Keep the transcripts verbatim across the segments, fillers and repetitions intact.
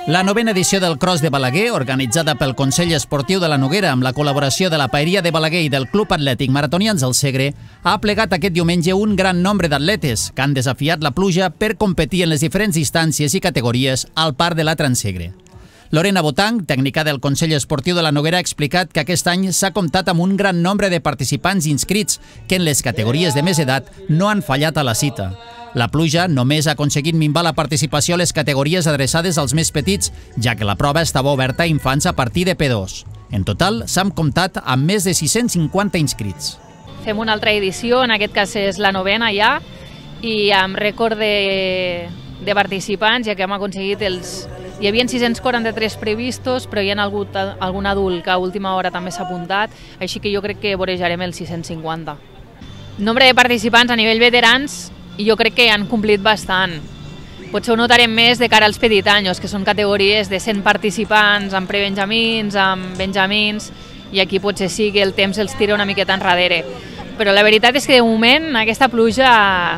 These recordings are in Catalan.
La novena edició del Cross de Balaguer, organitzada pel Consell Esportiu de la Noguera amb la col·laboració de la Paeria de Balaguer i del Club Atlètic Maratonians del Segre, ha plegat aquest diumenge un gran nombre d'atletes que han desafiat la pluja per competir en les diferents distàncies i categories al Parc de la Transsegre. Lorena Botang, tècnica del Consell Esportiu de la Noguera, ha explicat que aquest any s'ha comptat amb un gran nombre de participants inscrits que en les categories de més edat no han fallat a la cita. La pluja només ha aconseguit minvar la participació a les categories adreçades als més petits, ja que la prova estava oberta a infants a partir de P dos. En total, s'han comptat amb més de sis-cents cinquanta inscrits. Fem una altra edició, en aquest cas és la novena ja, i amb rècord de, de participants, ja que hem aconseguit els... Hi havia sis-cents quaranta-tres previstos, però hi ha hagut algun adult que a última hora també s'ha apuntat, així que jo crec que vorejarem els sis-cents cinquanta. Nombre de participants a nivell veterans, i jo crec que han complit bastant. Potser ho notarem més de cara als petitanyos, que són categories de cent participants, amb prebenjamins, amb benjamins, i aquí potser sí que el temps els tira una miqueta enrere. Però la veritat és que de moment aquesta pluja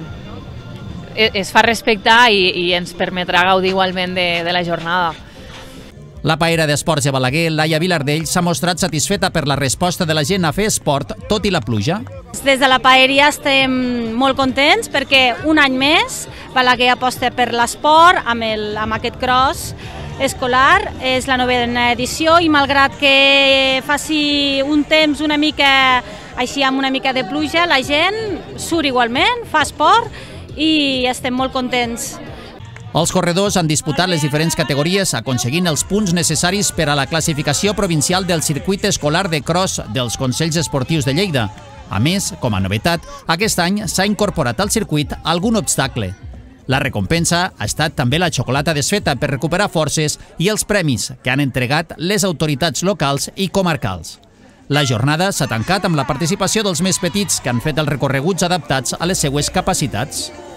es fa respectar i, i ens permetrà gaudir igualment de, de la jornada. La paera d'esports de Balaguer, Laia Vilardell, s'ha mostrat satisfeta per la resposta de la gent a fer esport, tot i la pluja. Des de la paeria estem molt contents perquè un any més Balaguer aposta per l'esport amb, el, amb aquest cross escolar. És la novena edició i malgrat que faci un temps una mica així amb una mica de pluja, la gent surt igualment, fa esport i estem molt contents. Els corredors han disputat les diferents categories aconseguint els punts necessaris per a la classificació provincial del circuit escolar de cross dels Consells Esportius de Lleida. A més, com a novetat, aquest any s'ha incorporat al circuit algun obstacle. La recompensa ha estat també la xocolata desfeta per recuperar forces i els premis que han entregat les autoritats locals i comarcals. La jornada s'ha tancat amb la participació dels més petits que han fet els recorreguts adaptats a les seues capacitats.